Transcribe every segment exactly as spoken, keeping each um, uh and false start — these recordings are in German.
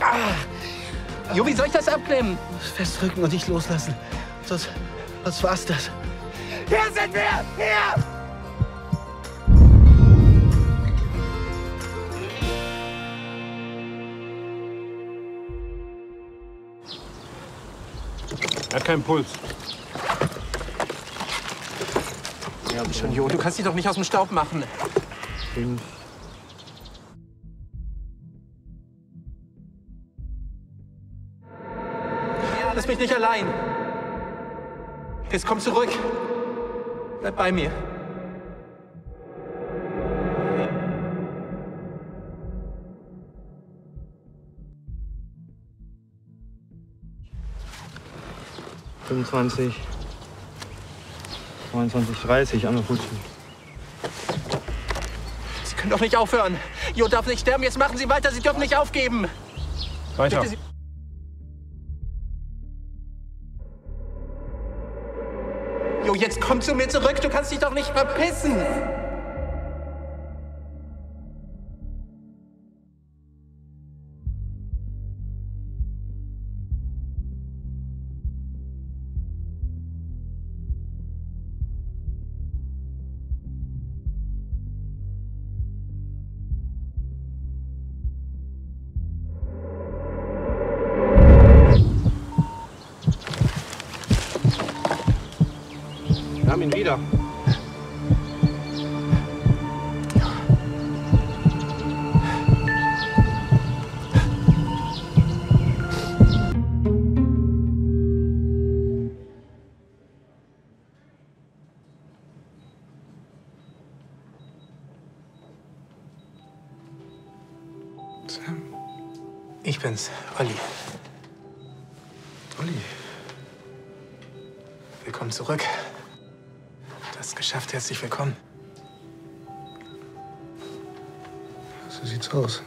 Ah. Jo, wie soll ich das abklemmen? Festdrücken und nicht loslassen. Sonst, sonst war's das. Hier sind wir! Hier! Er hat keinen Puls. Ja, schon, Jo, du kannst dich doch nicht aus dem Staub machen. Fünf. Ja, lass mich nicht allein. Jetzt komm zurück. Bleib bei mir. fünfundzwanzig, neunundzwanzig, dreißig, einmal putzen. Sie können doch nicht aufhören. Jo darf nicht sterben. Jetzt machen Sie weiter. Sie dürfen nicht aufgeben. Weiter. Bitte, Sie Jo, jetzt komm zu mir zurück. Du kannst dich doch nicht verpissen. Wir haben ihn wieder. Sam? Ich bin's, Olli. Olli. Willkommen zurück. Du hast es geschafft. Herzlich willkommen. So sieht's aus.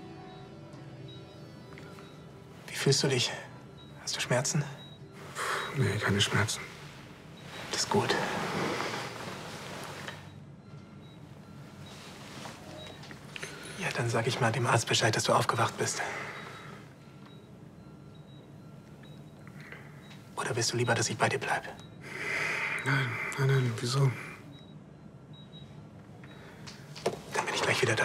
Wie fühlst du dich? Hast du Schmerzen? Puh, nee, keine Schmerzen. Das ist gut. Ja, dann sag ich mal dem Arzt Bescheid, dass du aufgewacht bist. Oder willst du lieber, dass ich bei dir bleibe? Nein, nein, nein, wieso? Dann bin ich gleich wieder da.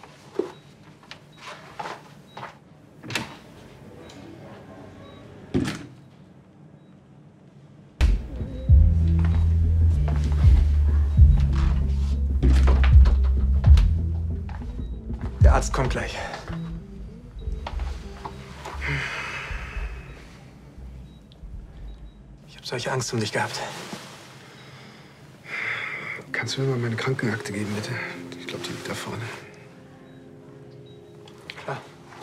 Der Arzt kommt gleich. Ich habe solche Angst um dich gehabt. Kannst du mir mal meine Krankenakte geben, bitte? Ich glaube, die liegt da vorne. Klar.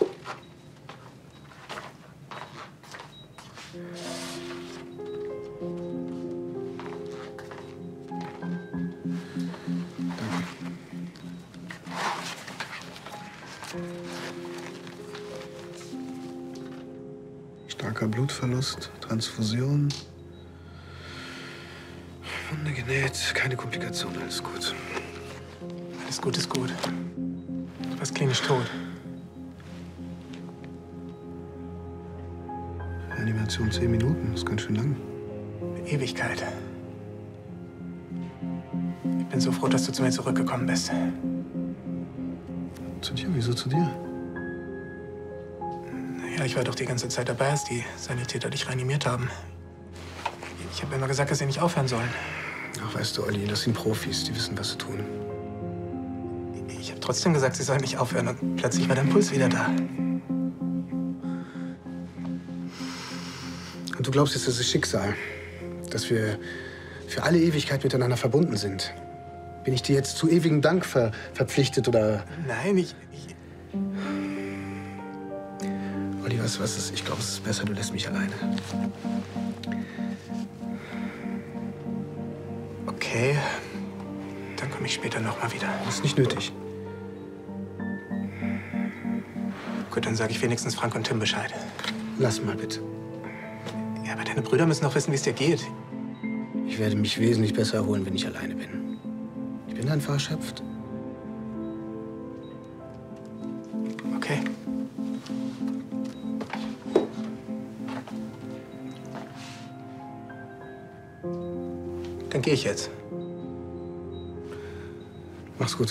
Danke. Starker Blutverlust, Transfusion. Wunde genäht, keine Komplikationen, alles gut. Alles gut ist gut. Du warst klinisch tot. Animation zehn Minuten, das ist ganz schön lang. Eine Ewigkeit. Ich bin so froh, dass du zu mir zurückgekommen bist. Zu dir? Wieso zu dir? Naja, ich war doch die ganze Zeit dabei, als die Sanitäter dich reanimiert haben. Ich habe immer gesagt, dass sie nicht aufhören sollen. Ach, weißt du, Olli, das sind Profis, die wissen, was sie tun. Ich habe trotzdem gesagt, sie sollen nicht aufhören und plötzlich war dein Puls wieder da. Und du glaubst jetzt, das ist Schicksal, dass wir für alle Ewigkeit miteinander verbunden sind. Bin ich dir jetzt zu ewigem Dank ver verpflichtet oder... Nein, ich... ich Olli, weißt du was ist? Ich glaube, es ist besser, du lässt mich alleine. Okay, dann komme ich später noch mal wieder. Das ist nicht nötig. Gut, dann sage ich wenigstens Frank und Tim Bescheid. Lass mal bitte. Ja, aber deine Brüder müssen doch wissen, wie es dir geht. Ich werde mich wesentlich besser erholen, wenn ich alleine bin. Ich bin einfach erschöpft. Okay. Dann gehe ich jetzt. Mach's gut.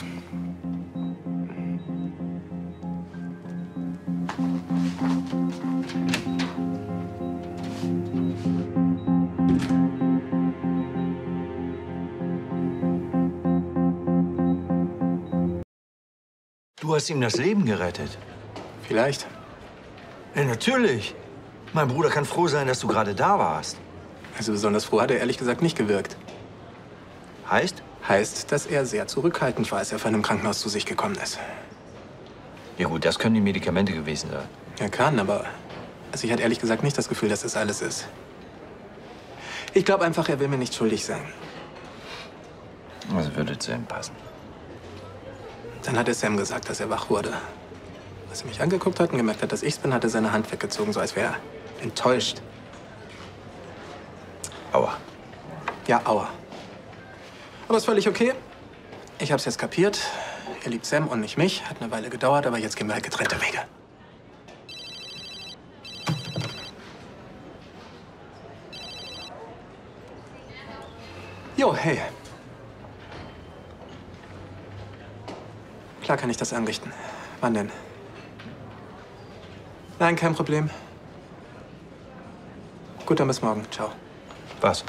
Du hast ihm das Leben gerettet. Vielleicht. Ja, natürlich. Mein Bruder kann froh sein, dass du gerade da warst. Also besonders froh hat er ehrlich gesagt nicht gewirkt. Heißt? Heißt, dass er sehr zurückhaltend war, als er von einem Krankenhaus zu sich gekommen ist. Ja gut, das können die Medikamente gewesen sein. Er kann, aber also ich hatte ehrlich gesagt nicht das Gefühl, dass das alles ist. Ich glaube einfach, er will mir nicht schuldig sein. Also würde zu ihm passen. Dann hat er Sam gesagt, dass er wach wurde. Als er mich angeguckt hat und gemerkt hat, dass ich's bin, hat er seine Hand weggezogen, so als wäre er enttäuscht. Aua. Ja, aua. Aber ist völlig okay. Ich hab's jetzt kapiert. Er liebt Sam und nicht mich. Hat eine Weile gedauert, aber jetzt gehen wir halt getrennte Wege. Jo, hey. Klar kann ich das anrichten. Wann denn? Nein, kein Problem. Gut, dann bis morgen. Ciao. Was?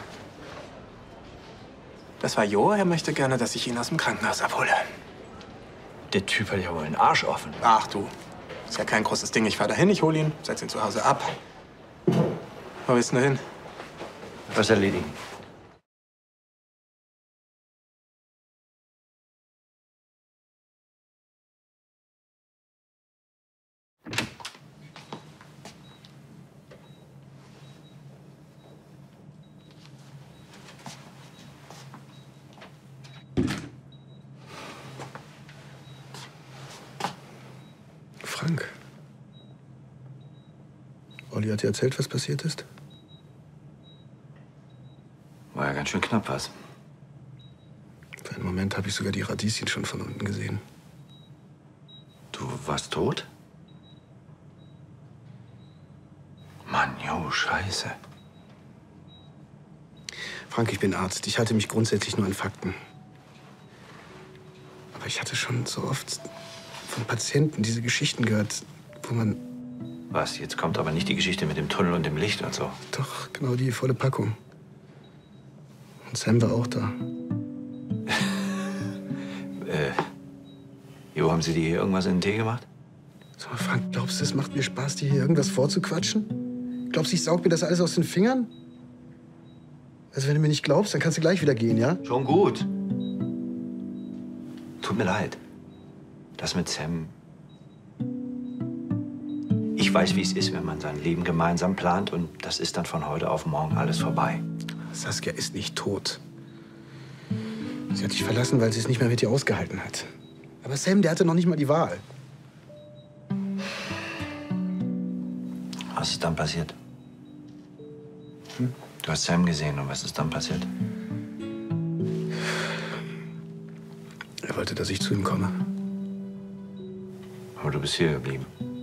Das war Jo. Er möchte gerne, dass ich ihn aus dem Krankenhaus abhole. Der Typ hat ja wohl den Arsch offen. Ach du, ist ja kein großes Ding. Ich fahr dahin, ich hol ihn, setz ihn zu Hause ab. Wo willst du denn hin? Was erledigen? Frank. Olli hat dir erzählt, was passiert ist? War ja ganz schön knapp, was? Für einen Moment habe ich sogar die Radieschen schon von unten gesehen. Du warst tot? Mann, jo, Scheiße. Frank, ich bin Arzt. Ich halte mich grundsätzlich nur an Fakten. Aber ich hatte schon so oft von Patienten diese Geschichten gehört, wo man... Was, jetzt kommt aber nicht die Geschichte mit dem Tunnel und dem Licht und so. Doch, genau die volle Packung. Und Sam war auch da. äh, Jo, haben Sie dir hier irgendwas in den Tee gemacht? Sag mal, Frank, glaubst du, es macht mir Spaß, dir hier irgendwas vorzuquatschen? Glaubst du, ich saug mir das alles aus den Fingern? Also, wenn du mir nicht glaubst, dann kannst du gleich wieder gehen, ja? Schon gut. Tut mir leid. Das mit Sam. Ich weiß, wie es ist, wenn man sein Leben gemeinsam plant und das ist dann von heute auf morgen alles vorbei. Saskia ist nicht tot. Sie hat dich verlassen, weil sie es nicht mehr mit dir ausgehalten hat. Aber Sam, der hatte noch nicht mal die Wahl. Was ist dann passiert? Hm? Du hast Sam gesehen und was ist dann passiert? Er wollte, dass ich zu ihm komme. Aber du bist hier geblieben.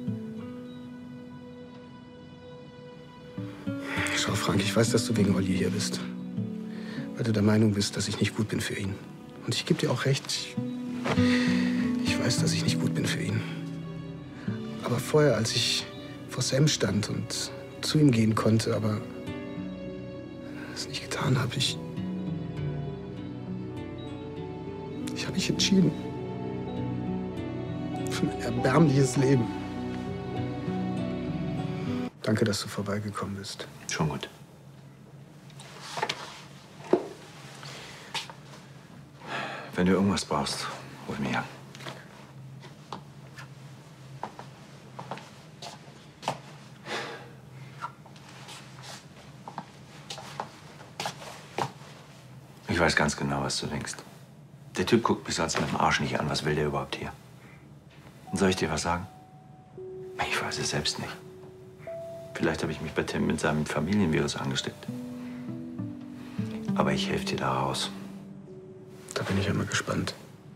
Schau, Frank, ich weiß, dass du wegen Olli hier bist. Weil du der Meinung bist, dass ich nicht gut bin für ihn. Und ich gebe dir auch recht. Ich, ich weiß, dass ich nicht gut bin für ihn. Aber vorher, als ich vor Sam stand und zu ihm gehen konnte, aber es nicht getan habe, ich... Ich habe mich entschieden. Für mein erbärmliches Leben. Danke, dass du vorbeigekommen bist. Schon gut. Wenn du irgendwas brauchst, ruf mich an. Ich weiß ganz genau, was du denkst. Der Typ guckt mich sonst mit dem Arsch nicht an. Was will der überhaupt hier? Und soll ich dir was sagen? Ich weiß es selbst nicht. Vielleicht habe ich mich bei Tim mit seinem Familienvirus angesteckt. Aber ich helfe dir da raus. Da bin ich ja mal gespannt.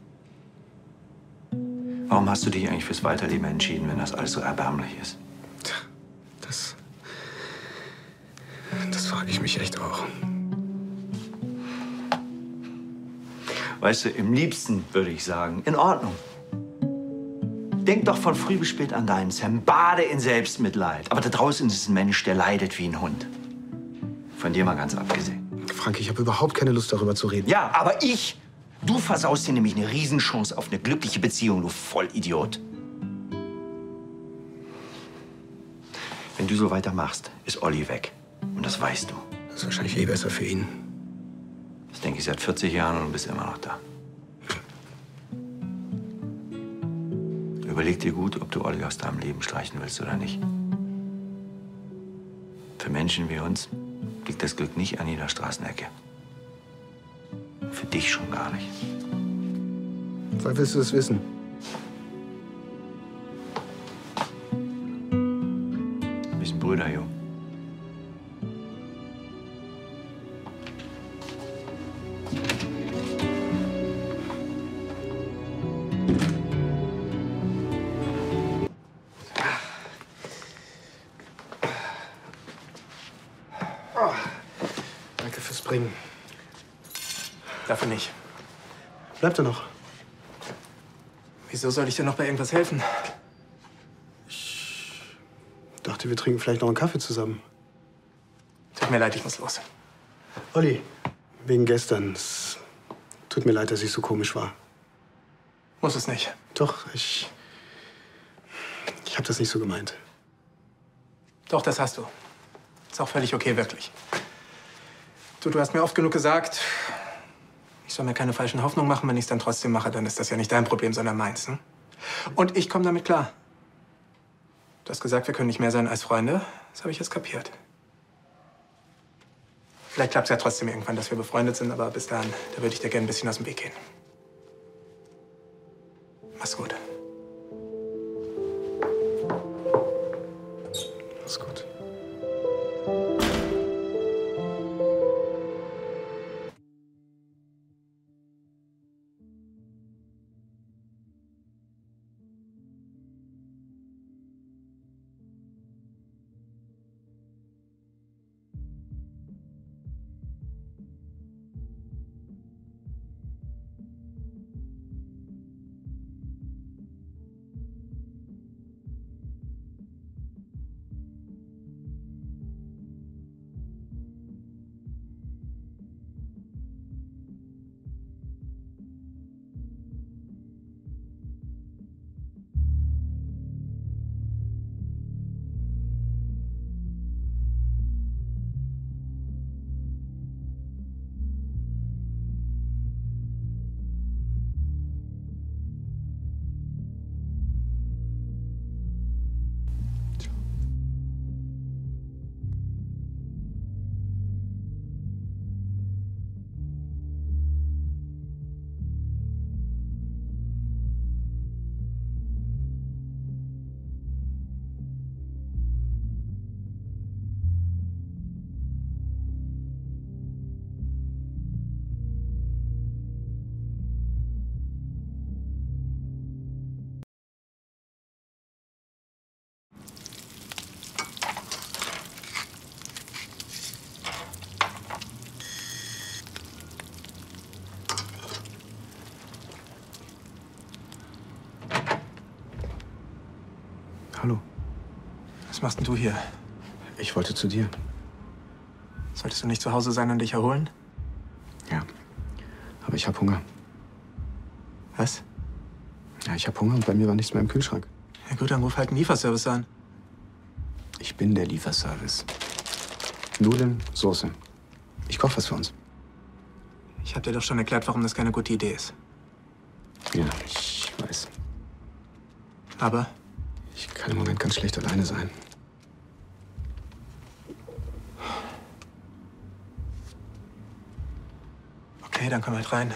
Warum hast du dich eigentlich fürs Weiterleben entschieden, wenn das alles so erbärmlich ist? Tja, das... Das frage ich mich echt auch. Weißt du, im liebsten würde ich sagen, in Ordnung. Denk doch von früh bis spät an deinen Sam. Bade in Selbstmitleid. Aber da draußen ist ein Mensch, der leidet wie ein Hund. Von dir mal ganz abgesehen. Frank, ich habe überhaupt keine Lust, darüber zu reden. Ja, aber ich? Du versaust dir nämlich eine Riesenchance auf eine glückliche Beziehung, du Vollidiot. Wenn du so weitermachst, ist Olli weg. Und das weißt du. Das ist wahrscheinlich eh besser für ihn. Das denke ich seit vierzig Jahren und du bist immer noch da. Überleg dir gut, ob du Olli aus deinem Leben streichen willst oder nicht. Für Menschen wie uns liegt das Glück nicht an jeder Straßenecke. Für dich schon gar nicht. Woher willst du es wissen? Wir sind Brüder, Jo. Oh, danke fürs Bringen. Dafür nicht. Bleibt er noch? Wieso soll ich dir noch bei irgendwas helfen? Ich dachte, wir trinken vielleicht noch einen Kaffee zusammen. Tut mir leid, ich muss los. Olli, wegen gestern. Es tut mir leid, dass ich so komisch war. Muss es nicht. Doch, ich... Ich habe das nicht so gemeint. Doch, das hast du. Ist auch völlig okay, wirklich. Du, du hast mir oft genug gesagt, ich soll mir keine falschen Hoffnungen machen. Wenn ich es dann trotzdem mache, dann ist das ja nicht dein Problem, sondern meins. Hm? Und ich komme damit klar. Du hast gesagt, wir können nicht mehr sein als Freunde. Das habe ich jetzt kapiert. Vielleicht klappt es ja trotzdem irgendwann, dass wir befreundet sind, aber bis dahin, da würde ich dir gerne ein bisschen aus dem Weg gehen. Mach's gut. Mach's gut. Hallo. Was machst denn du hier? Ich wollte zu dir. Solltest du nicht zu Hause sein und dich erholen? Ja. Aber ich habe Hunger. Was? Ja, ich habe Hunger und bei mir war nichts mehr im Kühlschrank. Ja gut, dann ruf halt einen Lieferservice an. Ich bin der Lieferservice. Nudeln, Soße. Ich koche was für uns. Ich habe dir doch schon erklärt, warum das keine gute Idee ist. Ja, ich weiß. Aber? Ich kann im Moment ganz schlecht alleine sein. Okay, dann komm halt rein.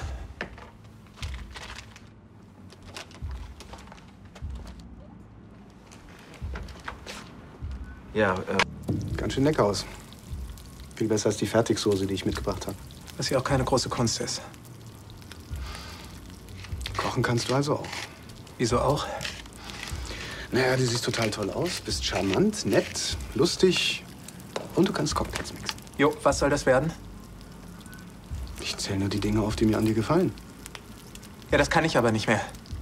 Ja, äh, Ganz schön lecker aus. Viel besser als die Fertigsoße, die ich mitgebracht habe. Was ja auch keine große Kunst ist. Kochen kannst du also auch. Wieso auch? Naja, du siehst total toll aus, bist charmant, nett, lustig und du kannst Cocktails mixen. Jo, was soll das werden? Ich zähle nur die Dinge auf, die mir an dir gefallen. Ja, das kann ich aber nicht mehr.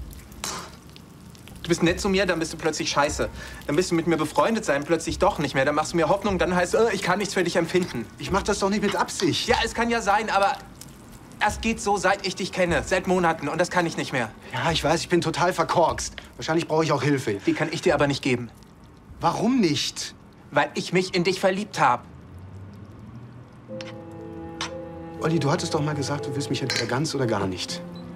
Du bist nett zu mir, dann bist du plötzlich scheiße. Dann bist du mit mir befreundet sein, plötzlich doch nicht mehr. Dann machst du mir Hoffnung, dann heißt es, äh, ich kann nichts für dich empfinden. Ich mach das doch nicht mit Absicht. Ja, es kann ja sein, aber es geht so, seit ich dich kenne. Seit Monaten. Und das kann ich nicht mehr. Ja, ich weiß, ich bin total verkorkst. Wahrscheinlich brauche ich auch Hilfe. Die kann ich dir aber nicht geben. Warum nicht? Weil ich mich in dich verliebt habe. Olli, du hattest doch mal gesagt, du willst mich entweder ganz oder gar nicht.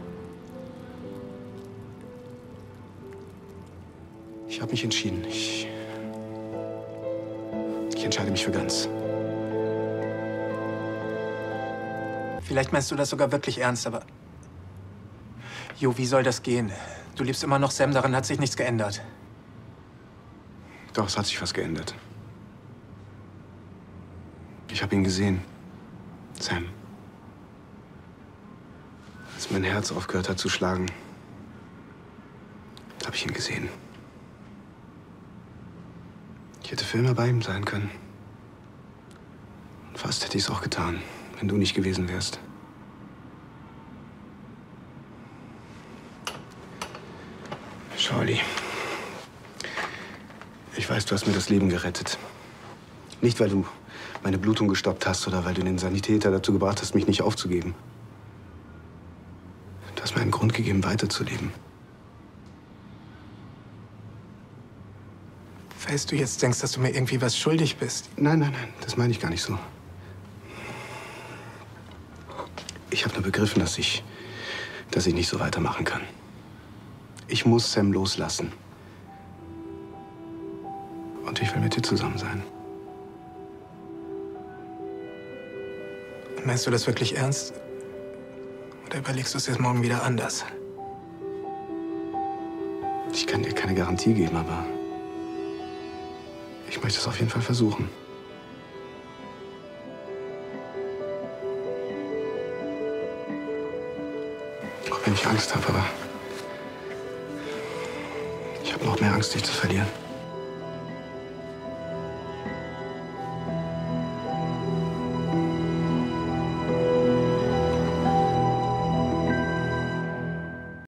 Ich habe mich entschieden. Ich, ich entscheide mich für ganz. Vielleicht meinst du das sogar wirklich ernst, aber... Jo, wie soll das gehen? Du liebst immer noch Sam, daran hat sich nichts geändert. Doch, es hat sich was geändert. Ich habe ihn gesehen. Sam. Als mein Herz aufgehört hat zu schlagen, habe ich ihn gesehen. Ich hätte für immer bei ihm sein können. Und fast hätte ich es auch getan, wenn du nicht gewesen wärst. Schau, Olli. Ich weiß, du hast mir das Leben gerettet. Nicht, weil du meine Blutung gestoppt hast oder weil du den Sanitäter dazu gebracht hast, mich nicht aufzugeben. Du hast mir einen Grund gegeben, weiterzuleben. Weißt du, jetzt denkst, dass du mir irgendwie was schuldig bist? Nein, nein, nein, das meine ich gar nicht so. Ich habe nur begriffen, dass ich, dass ich nicht so weitermachen kann. Ich muss Sam loslassen. Und ich will mit dir zusammen sein. Meinst du das wirklich ernst? Oder überlegst du es jetzt morgen wieder anders? Ich kann dir keine Garantie geben, aber ich möchte es auf jeden Fall versuchen. Auch wenn ich Angst habe, aber ich habe noch mehr Angst, dich zu verlieren.